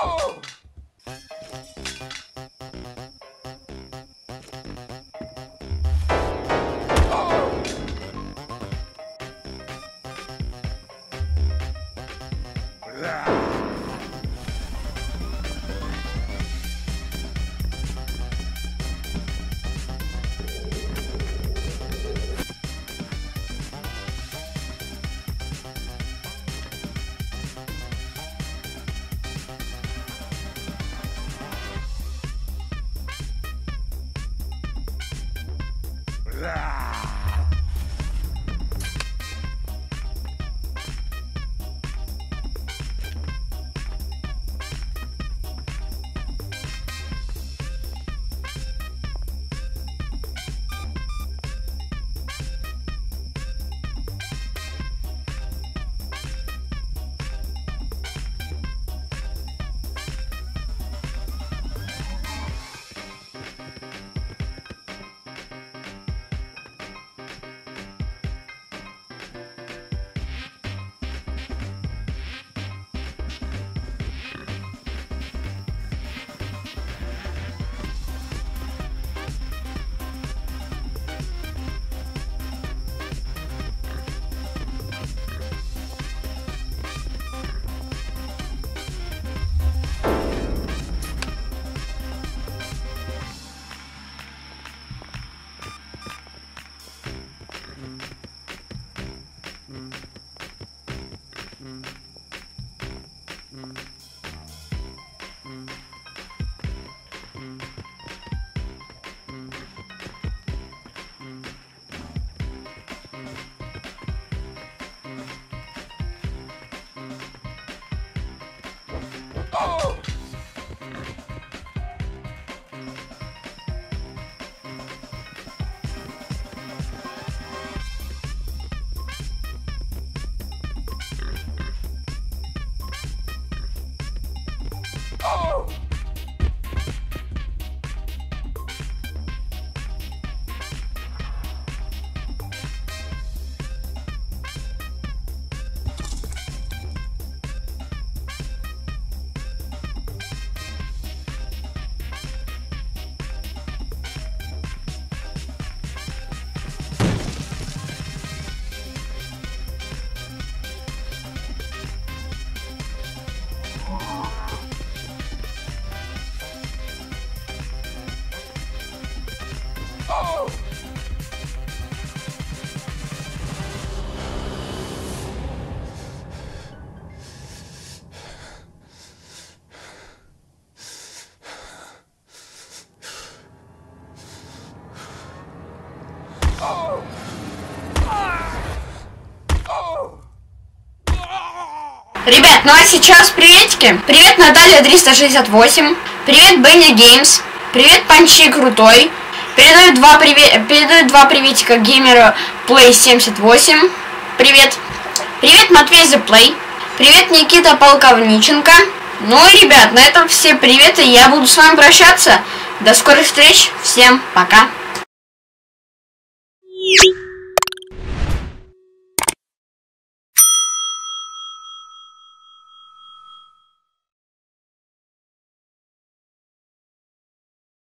Ребят, ну а сейчас приветики. Привет, Наталья 368. Привет, Бенни Геймс. Привет, Панчи Крутой. Передаю два приветика геймеру Play 78. Привет. Привет, Матвей The Play. Привет, Никита Полковниченко. Ну и, ребят, на этом все приветы. Я буду с вами прощаться. До скорых встреч. Всем пока.